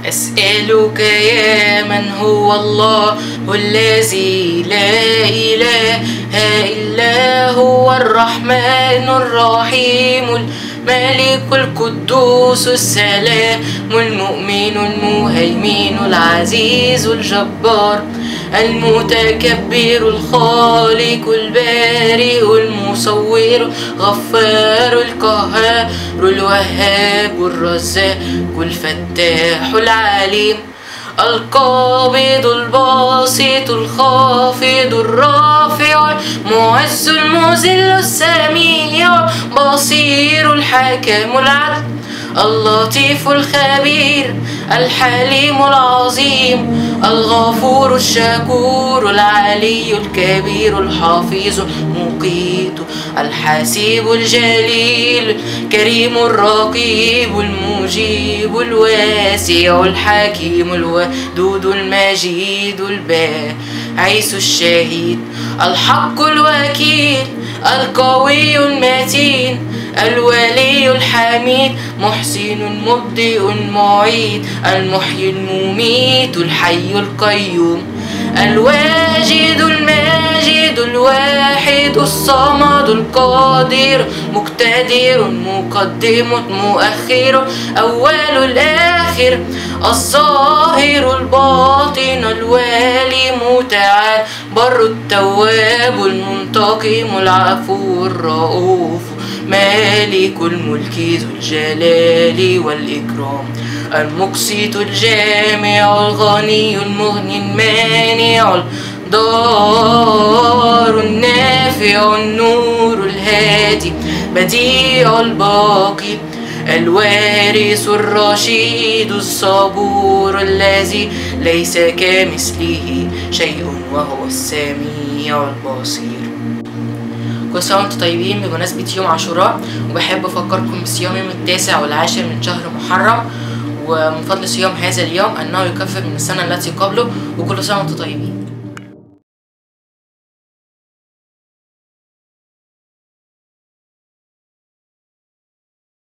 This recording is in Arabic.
أسألك يا من هو الله الذي لا إله إلا هو الرحمن الرحيم الملك القدوس السلام المؤمن المهيمن العزيز الجبار المتكبر الخالق البارئ المصور غفار القهار الوهاب الرزاق الفتاح العليم القابض الباسط الخافض الرافع المعز المذل السميع البصير الحكم العدل اللطيف الخبير الحليم العظيم الغفور الشكور العلي الكبير الحفيظ المقيت الحسيب الجليل الكريم الرقيب المجيب الواسع الحكيم الودود المجيد الباعث الشهيد الحق الوكيل القوي المتين الولي الحميد محسن مبدئ معيد المحيي المميت الحي القيوم الواجد الماجد الواحد الصمد القادر مقتدر مقدم مؤخر أول الآخر الظاهر الباطن الوالي متعال بر التواب المنتقم العفو الرؤوف مالك الملك ذو الجلال والإكرام المقسط الجامع الغني المغني المانع الضار النافع النور الهادي بديع الباقي الوارث الرشيد الصبور الذي ليس كمثله شيء وهو السميع البصير. كل سنة وانتم طيبين بمناسبة يوم عاشوراء، وبحب أفكركم بصيام يوم 9 والعاشر من شهر محرم، ومن فضل صيام هذا اليوم أنه يكفر من السنة التي قبله، وكل سنة وانتم طيبين.